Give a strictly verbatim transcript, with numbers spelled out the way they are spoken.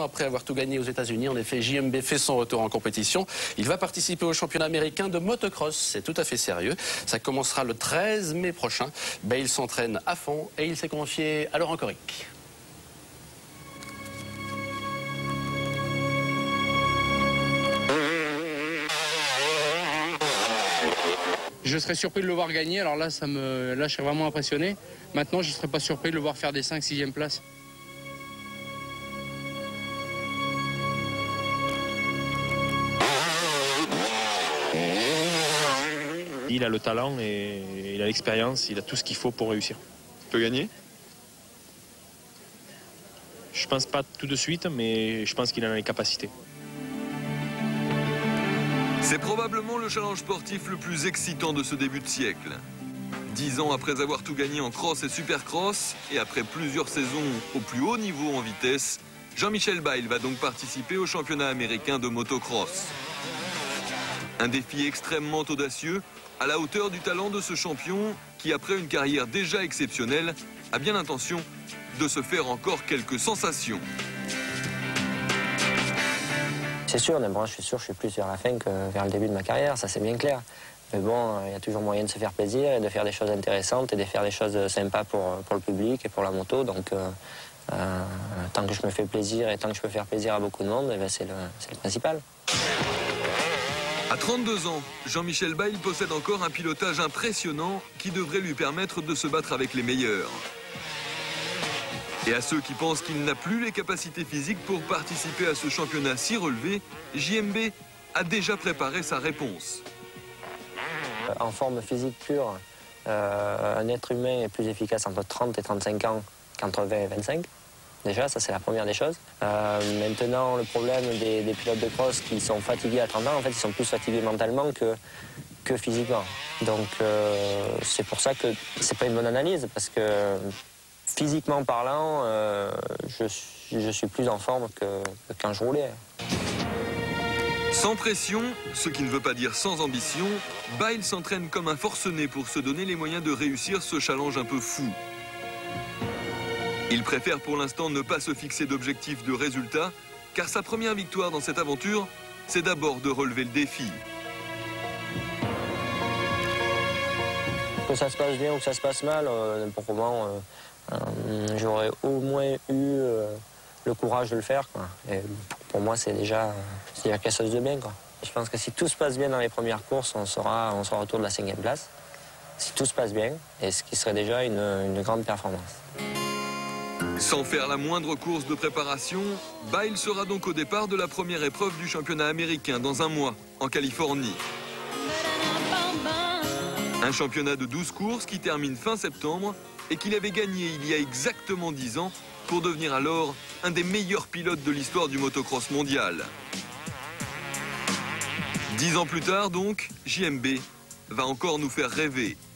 ans après avoir tout gagné aux États-Unis. En effet, J M B fait son retour en compétition. Il va participer au championnat américain de motocross. C'est tout à fait sérieux. Ça commencera le treize mai prochain. Bale s'entraîne à fond et il s'est confié à Laurent Coric. Je serais surpris de le voir gagner, alors là, ça me, là je serais vraiment impressionné. Maintenant, je ne serais pas surpris de le voir faire des cinq sixième places. Il a le talent et il a l'expérience, il a tout ce qu'il faut pour réussir. Il peut gagner? Je pense pas tout de suite, mais je pense qu'il en a les capacités. C'est probablement le challenge sportif le plus excitant de ce début de siècle. Dix ans après avoir tout gagné en cross et supercross, et après plusieurs saisons au plus haut niveau en vitesse, Jean-Michel Bale va donc participer au championnat américain de motocross. Un défi extrêmement audacieux, à la hauteur du talent de ce champion qui, après une carrière déjà exceptionnelle, a bien l'intention de se faire encore quelques sensations. C'est sûr, d'abord, je suis sûr, je suis plus vers la fin que vers le début de ma carrière, ça c'est bien clair. Mais bon, il y a toujours moyen de se faire plaisir et de faire des choses intéressantes et de faire des choses sympas pour, pour le public et pour la moto. Donc, euh, euh, tant que je me fais plaisir et tant que je peux faire plaisir à beaucoup de monde, eh ben, c'est le, c'est le principal. À trente-deux ans, Jean-Michel Bale possède encore un pilotage impressionnant qui devrait lui permettre de se battre avec les meilleurs. Et à ceux qui pensent qu'il n'a plus les capacités physiques pour participer à ce championnat si relevé, J M B a déjà préparé sa réponse. En forme physique pure, euh, un être humain est plus efficace entre trente et trente-cinq ans qu'entre vingt et vingt-cinq. Déjà, ça c'est la première des choses. Euh, maintenant, le problème des, des pilotes de cross qui sont fatigués à trente ans, en fait, ils sont plus fatigués mentalement que, que physiquement. Donc, euh, c'est pour ça que c'est pas une bonne analyse, parce que physiquement parlant, euh, je, je suis plus en forme que, que quand je roulais. Sans pression, ce qui ne veut pas dire sans ambition, Bale s'entraîne comme un forcené pour se donner les moyens de réussir ce challenge un peu fou. Il préfère pour l'instant ne pas se fixer d'objectifs de résultats, car sa première victoire dans cette aventure, c'est d'abord de relever le défi. Que ça se passe bien ou que ça se passe mal, euh, pour le moment, euh, euh, j'aurais au moins eu euh, le courage de le faire, quoi. Et pour moi, c'est déjà, c'est déjà quelque chose de bien, quoi. Je pense que si tout se passe bien dans les premières courses, on sera, on sera autour de la cinquième place. Si tout se passe bien, et ce qui serait déjà une, une grande performance. Sans faire la moindre course de préparation, Bale sera donc au départ de la première épreuve du championnat américain dans un mois, en Californie. Un championnat de douze courses qui termine fin septembre et qu'il avait gagné il y a exactement dix ans pour devenir alors un des meilleurs pilotes de l'histoire du motocross mondial. Dix ans plus tard donc, J M B va encore nous faire rêver.